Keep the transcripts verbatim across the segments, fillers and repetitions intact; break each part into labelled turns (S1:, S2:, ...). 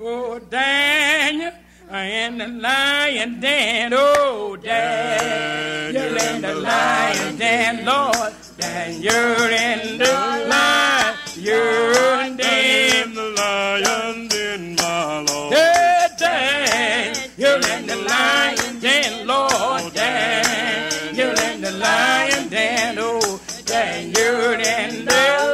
S1: Oh, Daniel and the lion den. Oh, Daniel and the lion den. Lord, Daniel and the lion den.
S2: The lion den, my Lord.
S1: Yeah, Daniel and the lion den. Lord, Daniel and the lion den. Oh, Daniel and the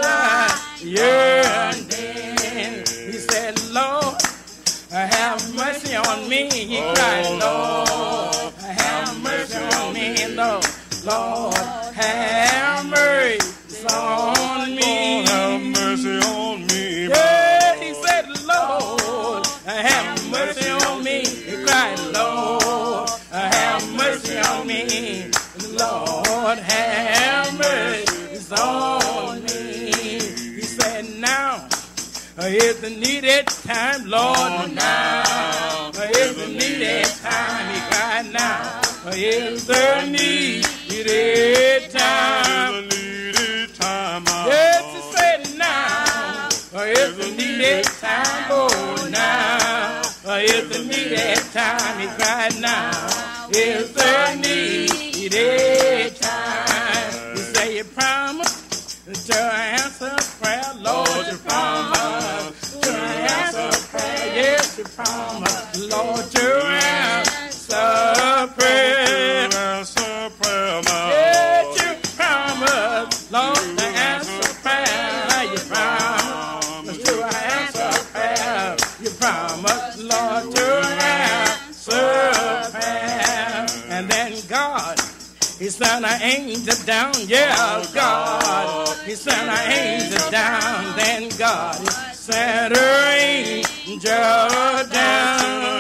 S1: lion den. He said, Lord, have mercy on me. He cried, Lord, have mercy on me. Lord, Lord, have mercy on me.
S2: Have mercy on me.
S1: Yeah, he said, Lord, have mercy on me. He cried, Lord, have mercy on me. Lord, have mercy on me. He said, now is the needed time, Lord, now is the needed time. He cried, now is the needed time. Yes, he said, now is the needed time. Oh, now is the needed time. He cried, now is the needed time. He said, you promised to answer prayer, Lord, you promised to answer prayer. Yes, you promised, Lord, to answer prayer.
S2: Answer prayer, my
S1: Yes, you promised, Lord, to answer prayer. You promised to answer prayer. You promised, Lord, to answer prayer. And then God, He sent an angel down. Yeah, God, He sent an angel down. Then God sent an angel down.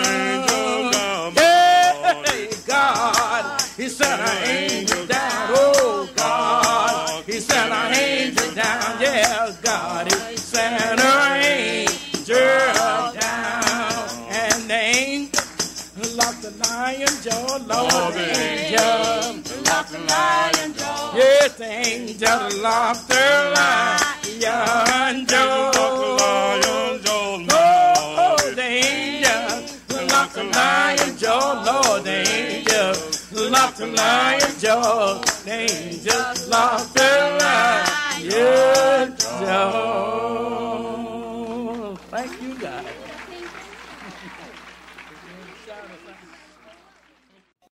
S1: Yeah, God, He sent an angel down. Oh, God, He sent an angel down. Yeah, God, He sent an angel down. And the angel locked the lion jaw, Lord, the angel locked the lion jaw. Yes, the angel locked the lion jaw. Oh, the angel locked the lion jaw, Lord, the angel locked the lion jaw. The angel locked the